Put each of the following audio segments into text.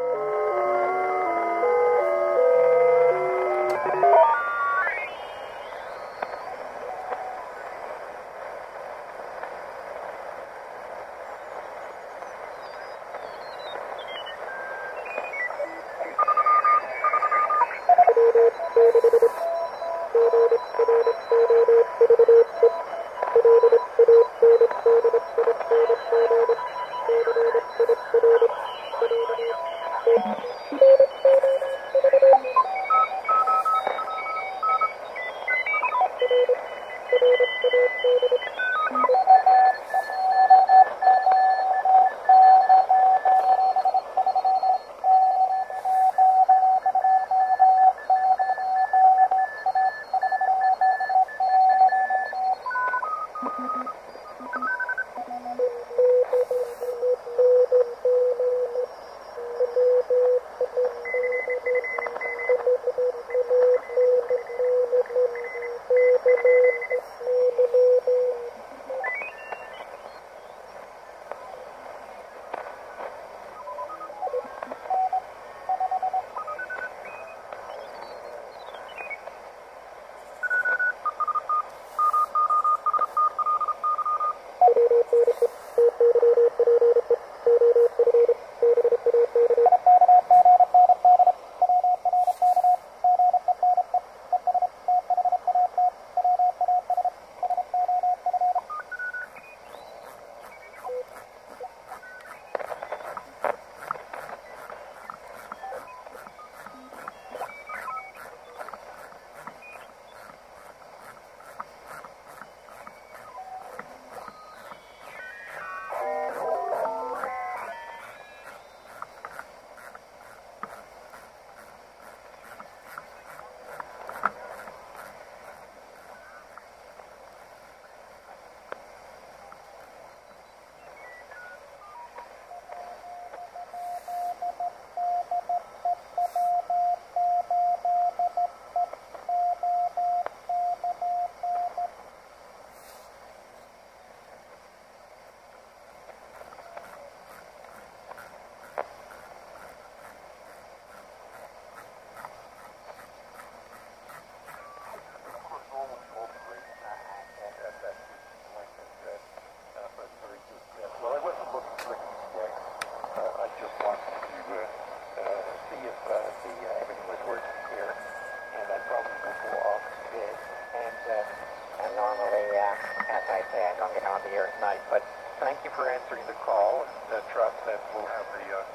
But thank you for answering the call, and trust that we'll have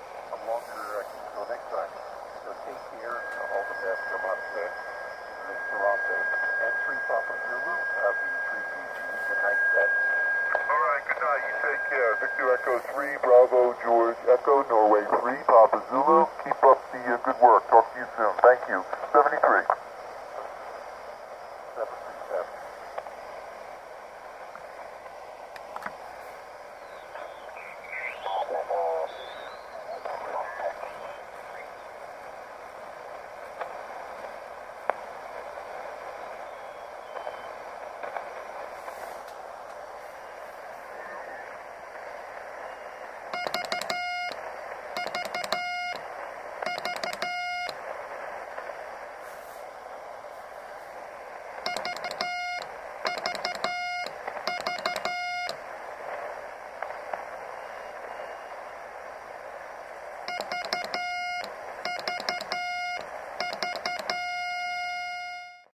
a longer show next time. So take care and all the best from us in Toronto. And 3 Papa Zulu, the 3PG, good night, set. All right, good night. You take care. Victor Echo 3, Bravo, George Echo, Norway 3, Papa Zulu. Keep up the good work. Talk to you soon. Thank you. 73. 737.